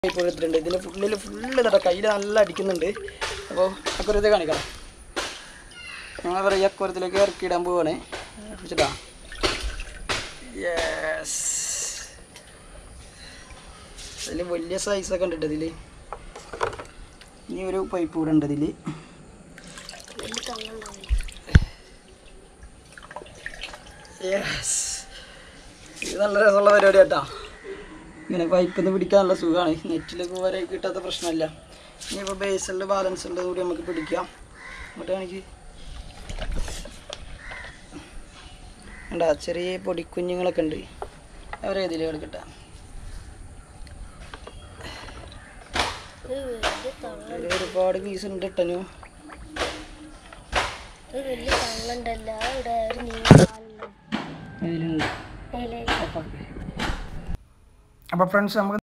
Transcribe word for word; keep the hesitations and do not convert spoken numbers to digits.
ഇപ്പോൾ എടുത്തിട്ടുണ്ട്. ഇതിന് ഫുള്ളിൽ ഫുള്ള് തട്ട കയ്യിൽ നല്ല അടിക്കുന്നുണ്ട്. അപ്പോൾ അക്കുറത്തെ കാണിക്കാം. ഞങ്ങൾ പറയുക അക്കുറത്തിലേക്ക് ഇറക്കിയിടാൻ പോവാണ്. വെച്ചിട്ടാ യെസ്. അതിൽ വലിയ സൈസൊക്കെ ഉണ്ട് ഇതിൽ. ഇനി ഒരു പൈപ്പ് കൂടെ ഉണ്ട് ഇതിൽ. യെസ്, ഇത് നല്ല രസമുള്ള പരിപാടി കേട്ടോ. ഇങ്ങനെ പൈപ്പിൽ നിന്ന് പിടിക്കാൻ നല്ല സുഖമാണ്. നെറ്റിലേക്ക് വരെ കിട്ടാത്ത പ്രശ്നമില്ല. ഇനിയിപ്പോൾ ബേസിൽ ബാലൻസ് ഉള്ളത് കൂടി നമുക്ക് പിടിക്കാം. അങ്ങോട്ട് കാണിക്ക്. ഉണ്ടാ ചെറിയ പൊടിക്കുഞ്ഞുങ്ങളൊക്കെ ഉണ്ട്. അവരെ ഇതിൽ കളിക്കട്ടെ. ഒരുപാട് പീസ് ഉണ്ട് ഇട്ടനു. അപ്പോൾ ഫ്രണ്ട്സ് നമുക്ക്